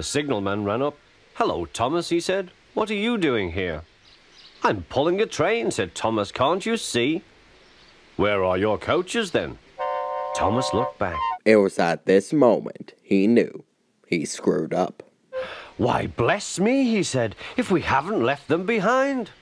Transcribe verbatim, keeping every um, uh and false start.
The signalman ran up. "Hello, Thomas," he said. "What are you doing here?" "I'm pulling a train," said Thomas. "Can't you see?" "Where are your coaches, then?" Thomas looked back. It was at this moment he knew he screwed up. "Why, bless me," he said, "if we haven't left them behind."